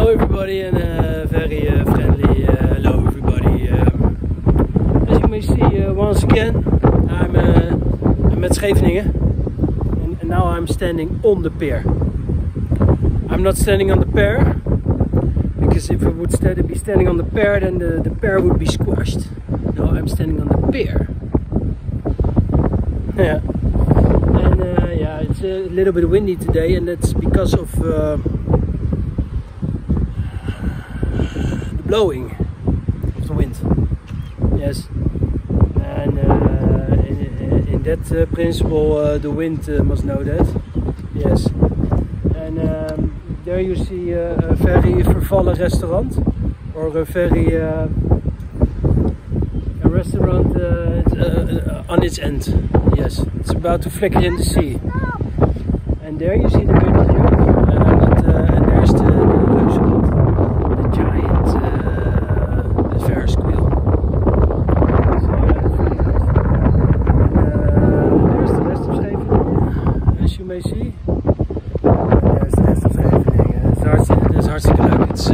Hello everybody, and very friendly hello everybody. As you may see, once again I'm at Scheveningen, and now I'm standing on the pier. I'm not standing on the pier because if I would be standing on the pier, then the pier would be squashed. No, I'm standing on the pier. Yeah, and yeah, it's a little bit windy today, and that's because of blowing of the wind. Yes, and in that principle the wind must know that. Yes, and there you see a very vervallen restaurant, or a very a restaurant on its end. Yes, it's about to flicker in the sea. And there you see the village, and there's the giant the Ferris wheel. So there's the rest of Scheveningen, as you may see. There's the rest of Scheveningen. It's hartstikke leuk. It's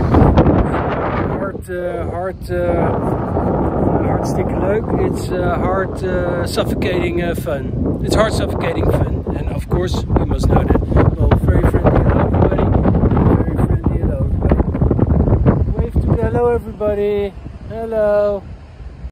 hartstikke leuk. It's hard suffocating fun. It's hard suffocating fun, and of course you must know that. Well, very friendly hello everybody. Very friendly hello everybody. Wave to hello everybody. Hello.